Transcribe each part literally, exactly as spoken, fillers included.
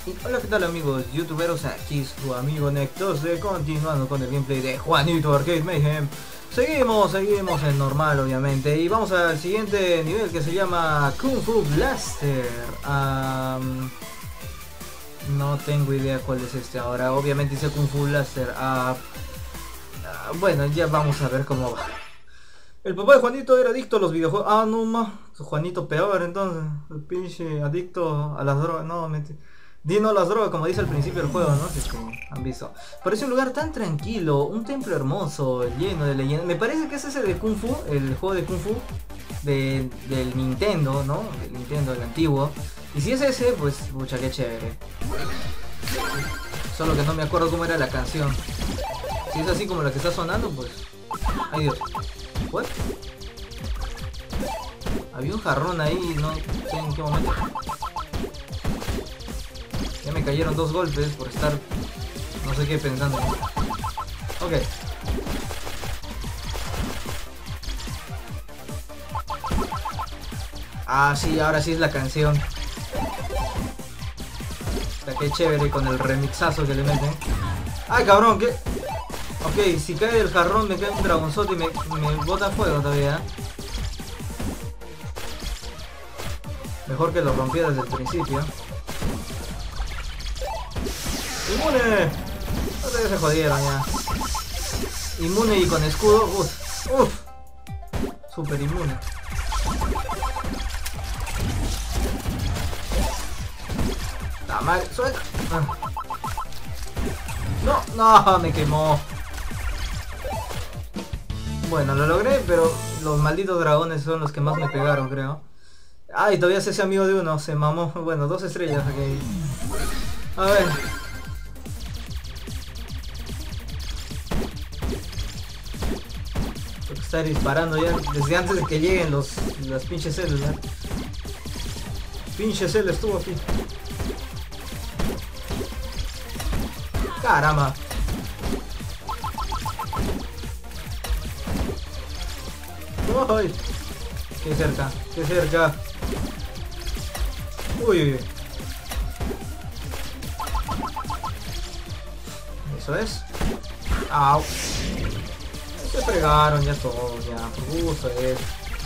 Y hola, ¿qué tal amigos youtuberos? Aquí es su amigo Nectose, continuando con el gameplay de Juanito Arcade Mayhem. Seguimos, seguimos en normal obviamente. Y vamos al siguiente nivel que se llama Kung Fu Blaster. um, No tengo idea cuál es este ahora. Obviamente dice Kung Fu Blaster. uh, uh, Bueno, ya vamos a ver cómo va. El papá de Juanito era adicto a los videojuegos. Ah, no más. Juanito peor entonces. El pinche adicto a las drogas. No, mentira. Dino las drogas, como dice al principio del juego, ¿no? Si es que han visto. Parece un lugar tan tranquilo, un templo hermoso, lleno de leyendas. Me parece que es ese de Kung Fu, el juego de Kung Fu de, del Nintendo, ¿no? Del Nintendo, el antiguo. Y si es ese, pues, mucha que chévere. Solo que no me acuerdo cómo era la canción. Si es así como la que está sonando, pues... Ay Dios. ¿What? Había un jarrón ahí, no sé en qué momento. Ya me cayeron dos golpes por estar no sé qué pensando. Ok. Ah, sí, ahora sí es la canción. Está que chévere con el remixazo que le meten. ¡Ay, cabrón! ¿Qué? Ok, si cae el jarrón me cae un dragonzote y me, me bota fuego todavía. Mejor que lo rompía desde el principio. ¡Inmune! No sé que se jodieron ya. Inmune y con escudo. Uf, uf. Super inmune. La madre, suelta. Ah. No, no, me quemó. Bueno, lo logré, pero los malditos dragones son los que más me pegaron, creo. Ay, todavía se hace amigo de uno, se mamó. Bueno, dos estrellas aquí. A ver. Tengo que estar disparando ya desde antes de que lleguen los las pinches células. Pinche cel estuvo aquí. Caramba. ¡Ay! ¡Qué cerca! ¡Qué cerca! ¡Uy, uy, uy! Eso es. ¡Au! Se fregaron ya todos, ya. Por gusto es.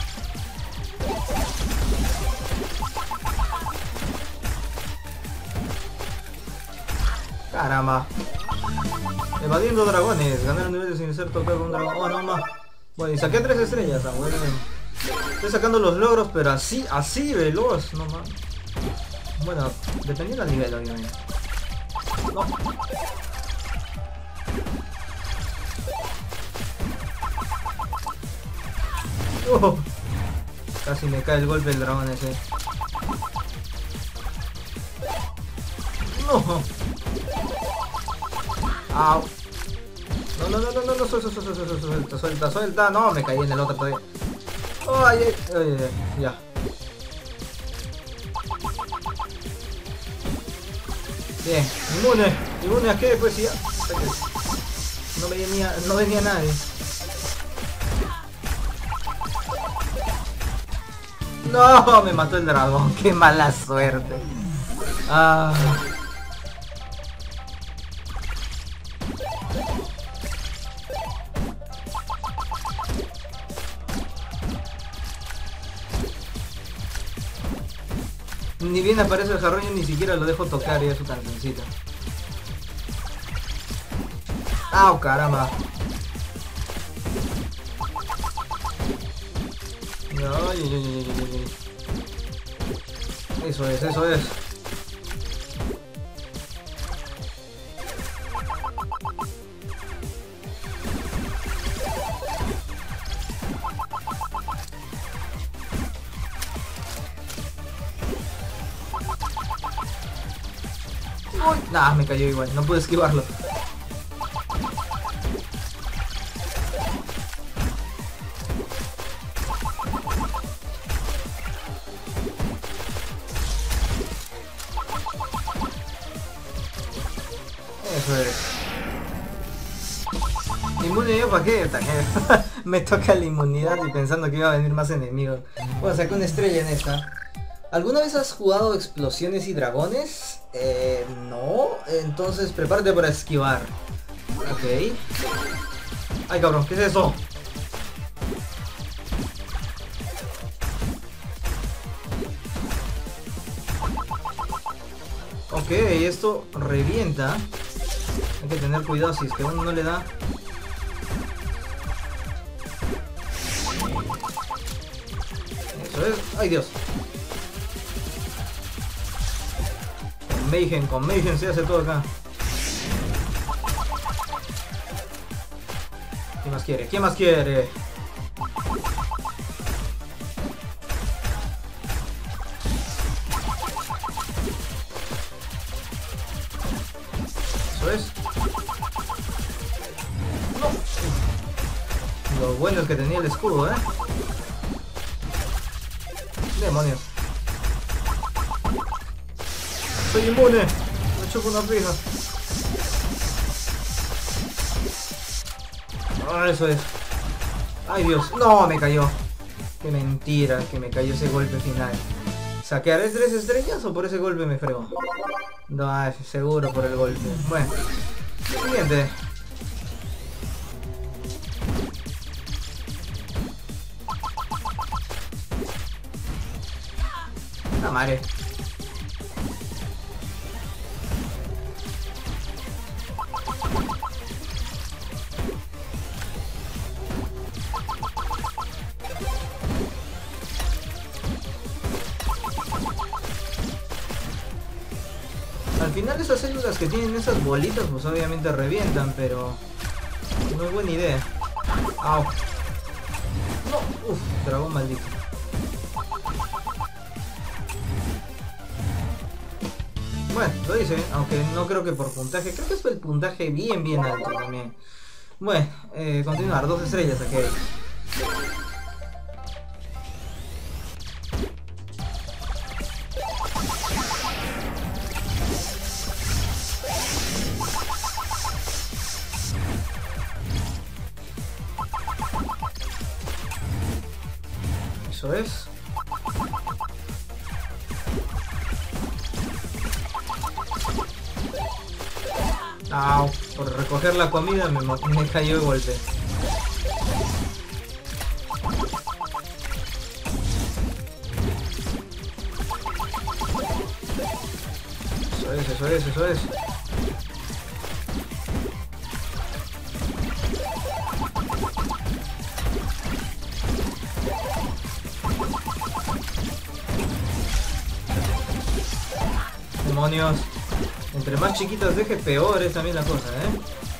¡Caramba! Evadiendo dragones. Ganar un nivel sin ser tocado con un dragón. ¡Oh, no más! Bueno, y saqué tres estrellas, abuelo. Estoy sacando los logros, pero así, así veloz, no más. Bueno, dependiendo del nivel, obviamente. No. Oh, casi me cae el golpe del dragón ese. No. Au. No, no, no, no, no, no, suelta, suelta, suelta, suelta, suelta, suelta. No, me caí en el otro todavía. Ay, ay, ay, ay, ya. Bien, inmune, inmune a qué, pues ya. No venía, no venía nadie. No, me mató el dragón, qué mala suerte. Ah. Ni bien aparece el jarrón, yo ni siquiera lo dejo tocar ya su cancioncita. ¡Au, caramba! Ay, ay, ay, ay, ay. Eso es, eso es. Uy, nah, me cayó igual, no pude esquivarlo. Eso es. Inmune yo pa' qué, me toca la inmunidad y pensando que iba a venir más enemigos. Bueno, saqué una estrella en esta. ¿Alguna vez has jugado Explosiones y Dragones? Eh, no. Entonces prepárate para esquivar. Ok. Ay, cabrón, ¿qué es eso? Ok, esto revienta. Hay que tener cuidado si es que uno no le da. Eso es. ¡Ay, Dios! Con Mayhem, con Mayhem se hace todo acá. ¿Quién más quiere? ¿Quién más quiere? Eso es. No. Lo bueno es que tenía el escudo, ¿eh? Demonios. Soy inmune. Me chupo una pija. Ah, eso es. Ay, Dios. No, me cayó. Qué mentira que me cayó ese golpe final. ¿Saquearé tres estrellas o por ese golpe me frego? No, seguro por el golpe. Bueno. Siguiente. La madre. Al final esas células que tienen esas bolitas pues obviamente revientan, pero no es buena idea. Au. No, uff, dragón maldito. Bueno, lo hice, aunque no creo que por puntaje. Creo que es el puntaje bien bien alto también. Bueno, eh, continuar, dos estrellas aquí. Eso es. Au, por recoger la comida me, me cayó de golpe. Eso es, eso es, eso es. Demonios. Entre más chiquitas deje, peor es también la cosa, ¿eh?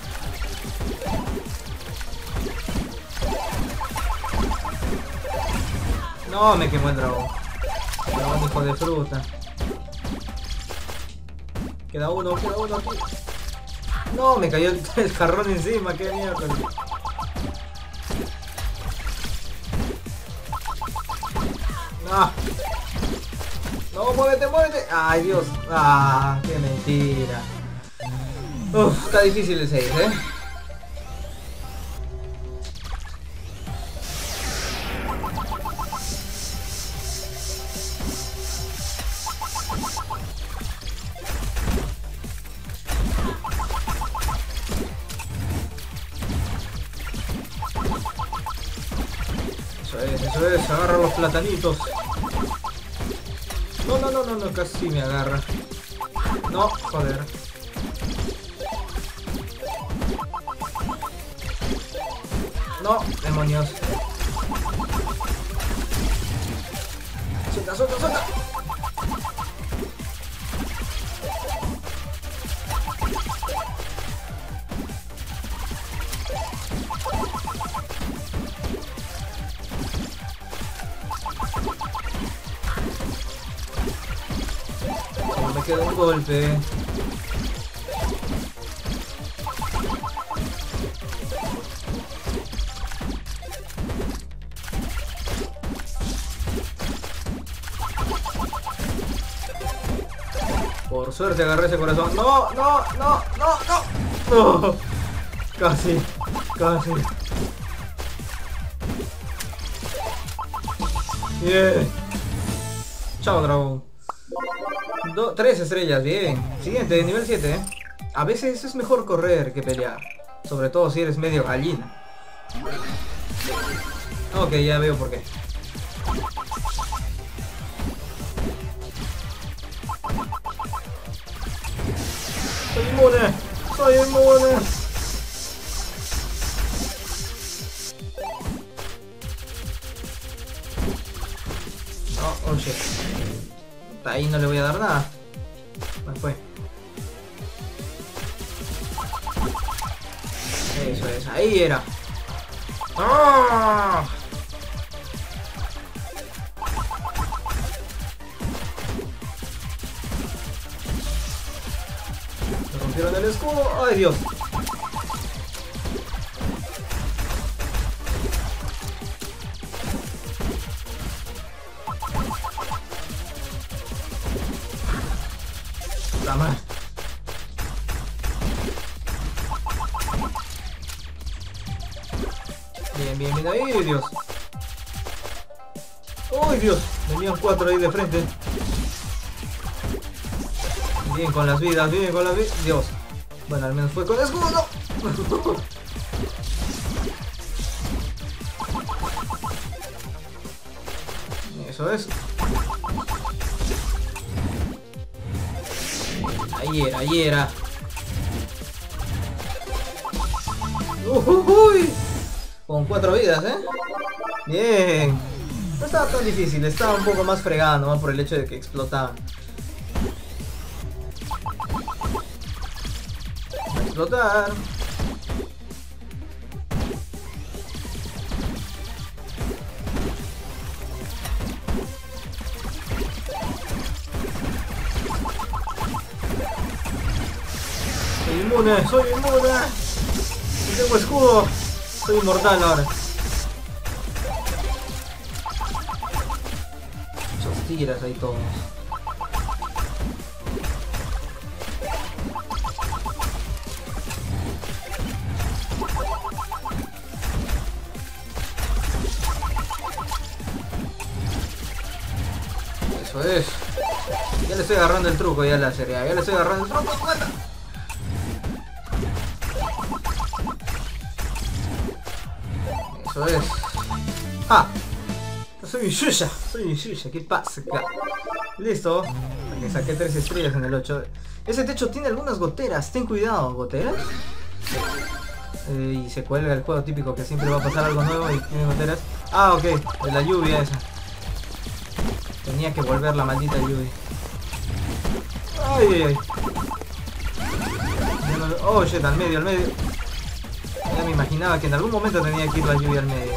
No, me quemó el dragón. Dragón, hijo de fruta. Queda uno, queda uno aquí. No, me cayó el, el jarrón encima, qué mierda. No. No, muévete, muévete. Ay, Dios. Ah, qué mentira. Uf, está difícil el seis, ¿eh? Eso es, eso es. Agarra los platanitos. No, no, no, no, no, casi me agarra. No, joder. No, demonios. Suelta, suelta, suelta. Me queda un golpe. Por suerte agarré ese corazón. No, no, no, no, no. No. Casi, casi. Bien. Chao, dragón. Do tres estrellas, bien. Siguiente, nivel siete. ¿eh? A veces es mejor correr que pelear. Sobre todo si eres medio gallina. Ok, ya veo por qué. Soy inmune. Soy inmune. Oh, oh shit. Ahí no le voy a dar nada. ¿Cuál fue? Eso es, ahí era. ¡Ah! Me rompieron el escudo. ¡Ay, Dios! La madre. Bien, bien, bien. ¡Ay, Dios! ¡Ay, Dios! Venían cuatro ahí de frente. Bien con las vidas, bien con las vidas. Dios. Bueno, al menos fue con escudo. Eso es. Ahí era, ahí era. Uy, con cuatro vidas, ¿eh? Bien. No estaba tan difícil, estaba un poco más fregado, ¿no? Por el hecho de que explotaban. Explotar. Soy inmune, soy inmune. Y tengo escudo. Soy inmortal ahora. Esos tiras ahí todos. Eso es. Ya le estoy agarrando el truco ya a la serie. Ya le estoy agarrando el truco. ¡Cuenta! Eso es. ¡Ah! Soy un Yuya. Soy un Yuya. ¿Qué pasa acá? Listo. Aquí saqué tres estrellas en el ocho. Ese techo tiene algunas goteras. Ten cuidado. ¿Goteras? Eh, y se cuelga el juego típico que siempre va a pasar algo nuevo y tiene goteras. Ah, ok. De la lluvia esa. Tenía que volver la maldita lluvia. Ay, ay, ay. Oh, shit, al medio, al medio. Ya me imaginaba que en algún momento tenía que ir la lluvia al medio.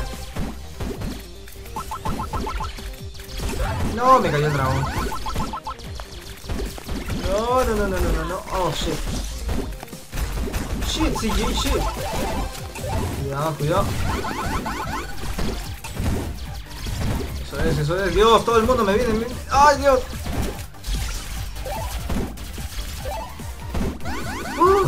No, me cayó el dragón. No, no, no, no, no, no, no. Oh, shit. Shit, C G, shit. Cuidado, cuidado. Eso es, eso es. Dios, todo el mundo me viene. ¡Ay, Dios! Uh.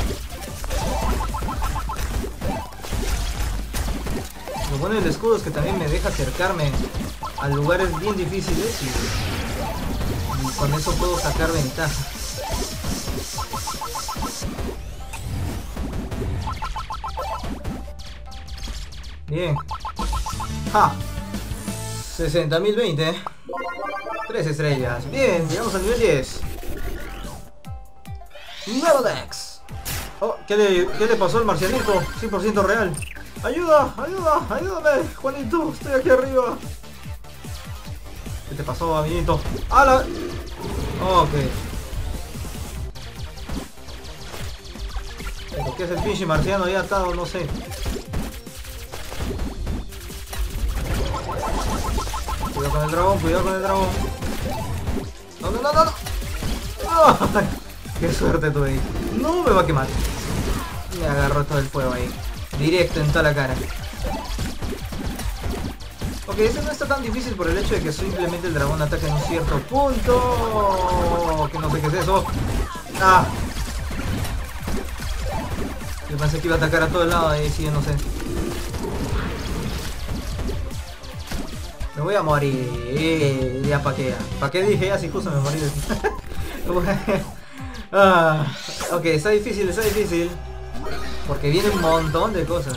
Lo bueno del escudo es que también me deja acercarme a lugares bien difíciles y, y con eso puedo sacar ventaja. Bien. ¡Ja! sesenta mil veinte. tres estrellas. Bien, llegamos al nivel diez. Nuevo Dex. Oh, ¿qué le, ¿qué le pasó al marcianito? cien por ciento real. ¡Ayuda! ¡Ayuda! ¡Ayúdame! Juanito, estoy aquí arriba. ¿Qué te pasó, amiguito? ¡Hala! Ok. ¿Por qué es el pinche marciano ya atado? No sé. Cuidado con el dragón, cuidado con el dragón. No, no, no, no, no. ¡Ay! ¡Qué suerte tuve ahí! No me va a quemar. Me agarró todo el fuego ahí. Directo en toda la cara. Ok, este no está tan difícil por el hecho de que simplemente el dragón ataca en un cierto punto. Que no sé qué es eso. ¡Ah! Yo pensé que iba a atacar a todo el lado y sí, yo no sé. Me voy a morir. Ya pa' qué. ¿Para qué dije? Así justo me morí. Ah, ok, está difícil, está difícil. Porque viene un montón de cosas.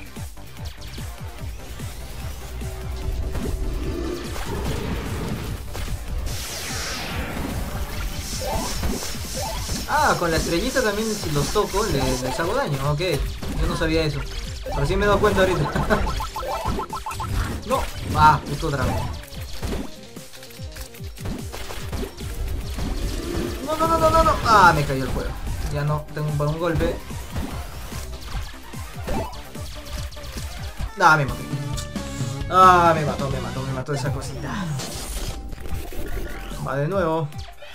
Ah, con la estrellita también si los toco les, les hago daño. Ok, yo no sabía eso. Pero sí me he dado cuenta ahorita. No, ah, justo otra vez. No, no, no, no, no, no. Ah, me cayó el juego. Ya no, tengo para un golpe. Ah, me mató. Ah, me mató, me mató, me mató esa cosita. Va de nuevo.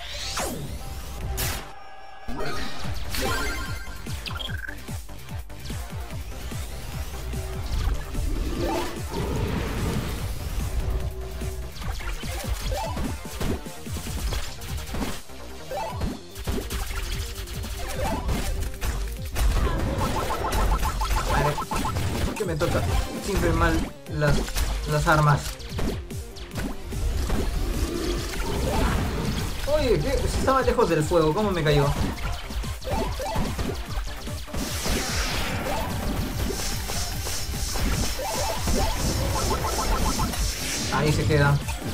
¿Por qué me toca siempre mal las, las armas? Oye, ¿qué? Estaba lejos del fuego, ¿cómo me cayó? Ahí se queda.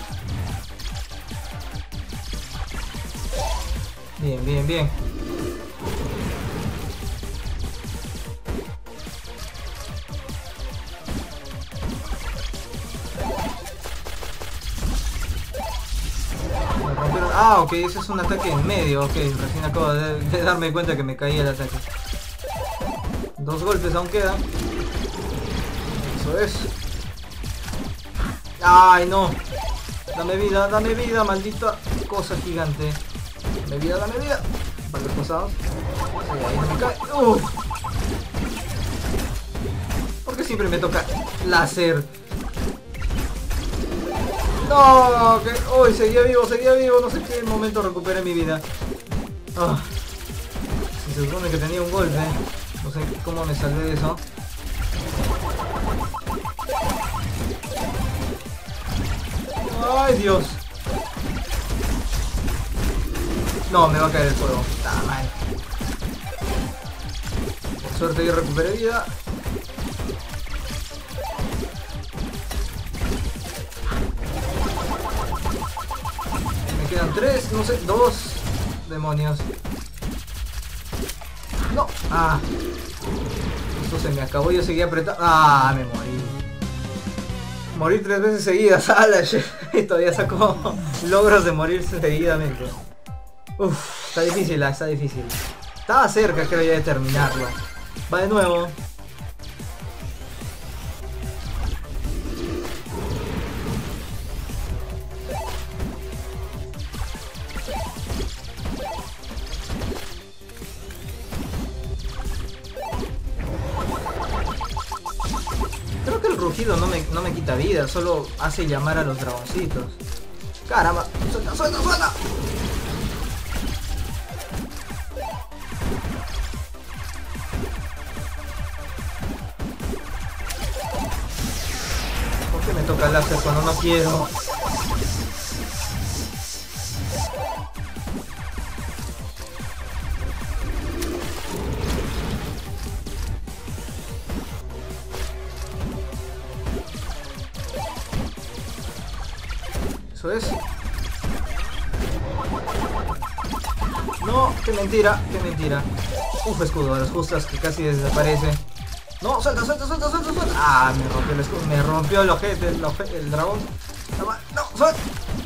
Bien, bien, bien. Ah, ok, ese es un ataque en medio, ok, recién acabo de, de darme cuenta que me caía el ataque. Dos golpes aún quedan. Eso es. Ay, no. Dame vida, dame vida, maldita cosa gigante. Dame vida, dame vida. Para los cosados. Ay, ahí no me cae. Uf. ¿Por qué siempre me toca láser? No, que hoy seguía vivo, seguía vivo, no sé qué momento recuperé mi vida. Oh. Si se supone que tenía un golpe, no sé cómo me salvé de eso. Ay, Dios. No, me va a caer el fuego. Está mal. Por suerte yo recuperé vida. Quedan tres, no sé, dos. Demonios. No. Ah. Esto se me acabó, yo seguía apretando. Ah, me morí. Morir tres veces seguidas. ¡Hala! Y todavía sacó logros de morirse seguidamente. Uff, está difícil, está difícil. Estaba cerca, creo ya, de terminarlo. Va de nuevo. Creo que el rugido no me, no me quita vida, solo hace llamar a los dragoncitos. ¡Caramba! ¡Suelta, suelta, suelta! ¿Por qué me toca el láser cuando no quiero? Eso es. No, qué mentira, qué mentira. Uf, escudo a las justas que casi desaparece. No, suelta, suelta, suelta, suelta, suelta. Ah, me rompió el escudo, me rompió el ojete, el, ojete, el dragón. No, suelta.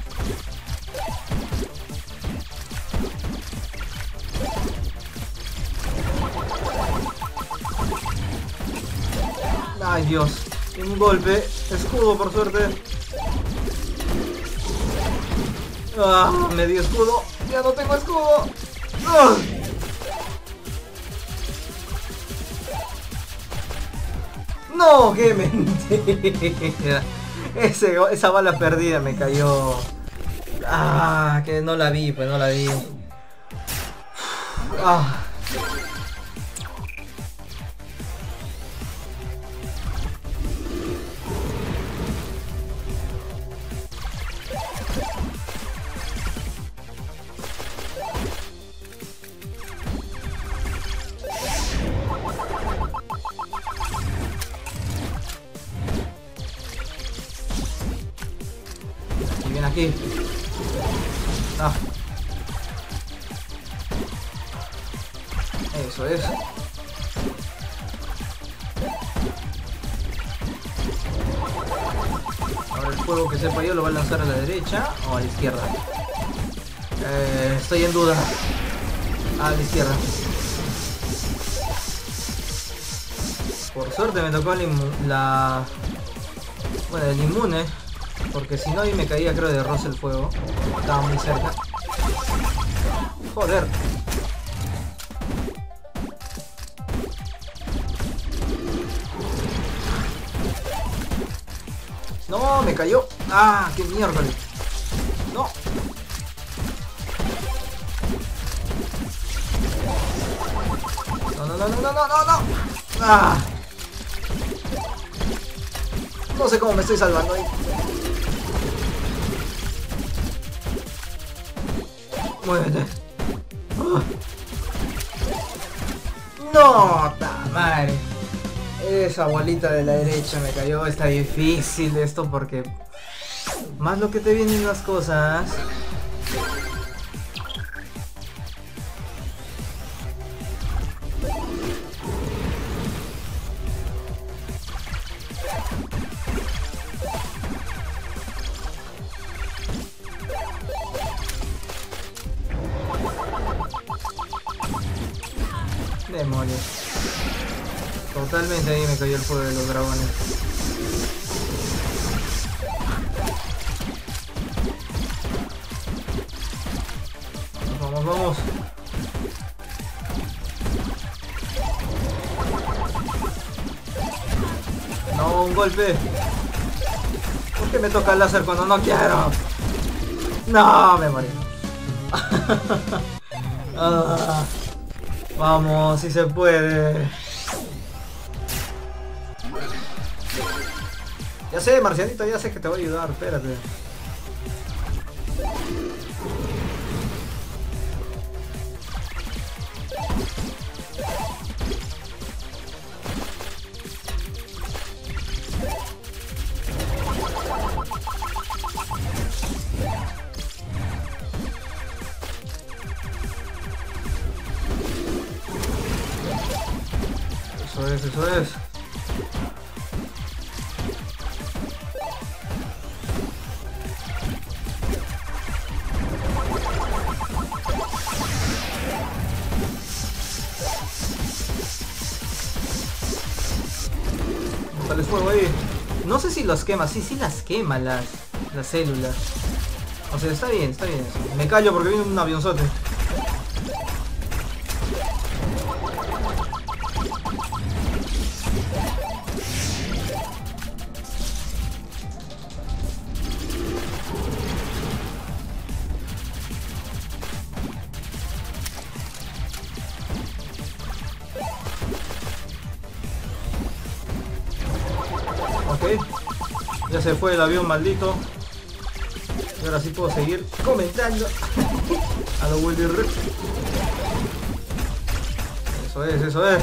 Ay, Dios. Un golpe. Escudo, por suerte. Ah, me dio escudo. Ya no tengo escudo. Ah. No, qué mentira. Ese, esa bala perdida me cayó. Ah, que no la vi, pues no la vi. Ah. aquí. Ah. Eso es. Ahora el fuego que sepa yo lo va a lanzar a la derecha o a la izquierda. Eh, estoy en duda. A la izquierda. Por suerte me tocó la, la... Bueno, el inmune. Porque si no ahí me caía creo de rosa el fuego. Estaba muy cerca. Joder. No, me cayó. Ah, qué mierda. No. No, no, no, no, no, no, no, no. Ah. No sé cómo me estoy salvando ahí. Muévete. Ah. No, ta madre. Esa bolita de la derecha me cayó. Está difícil esto porque más lo que te vienen las cosas. Demonios. Totalmente ahí me cayó el fuego de los dragones. Vamos, vamos. No, un golpe. ¿Por qué me toca el láser cuando no quiero? No, me morí. Ah, vamos, si se puede. Ya sé, Marcianito, ya sé que te voy a ayudar, espérate. Eso es, eso es. Sale fuego ahí. No sé si los quema, sí, sí las quema las, las células. O sea, está bien, está bien eso. Me callo porque viene un avionzote. Ok. Ya se fue el avión maldito. Y ahora sí puedo seguir comentando. A lo Willy Rick. Eso es, eso es.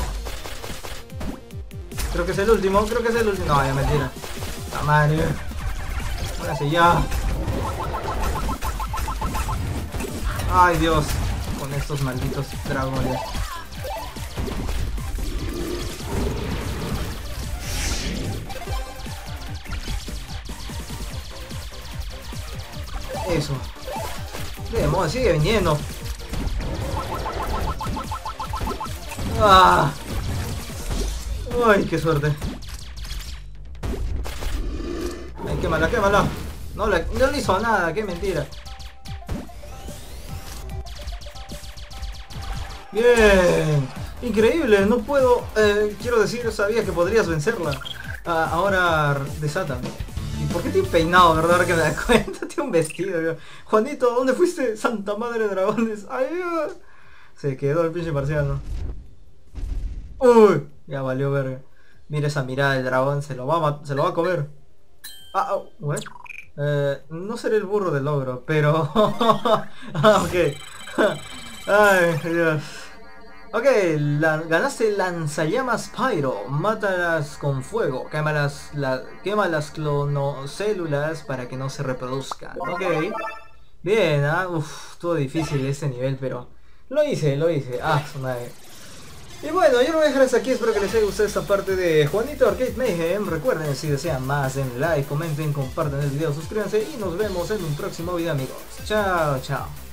Creo que es el último, creo que es el último. No, ya mentira. La madre. Ahora sí ya. Ay Dios. Con estos malditos dragones. Eso. Demonios, sigue viniendo. Ah. Ay, qué suerte. Ay, quémala, quémala. No le, no le hizo nada, qué mentira. Bien. Increíble, no puedo... Eh, quiero decir, sabía que podrías vencerla. Ah, ahora desátame. ¿Y por qué tiene peinado, verdad? Que me da cuenta, tiene un vestido. Yo. Juanito, ¿dónde fuiste? Santa madre de dragones. Ay, se quedó el pinche marciano. Uy, ya valió verga. Mira esa mirada del dragón, se lo va a, se lo va a comer. Ah, oh, what? Eh, no seré el burro del ogro, pero... ah, ok. Ay, Dios. Ok, la- ganaste lanzallamas Pyro, mátalas con fuego, quémalas, la, quema las clonocélulas para que no se reproduzcan. Ok, bien, ah, uff, todo difícil este nivel, pero lo hice, lo hice. Ah, su madre. Y bueno, yo lo voy a dejar hasta aquí, espero que les haya gustado esta parte de Juanito Arcade Mayhem. Recuerden, si desean más, den like, comenten, compartan el video, suscríbanse y nos vemos en un próximo video, amigos. Chao, chao.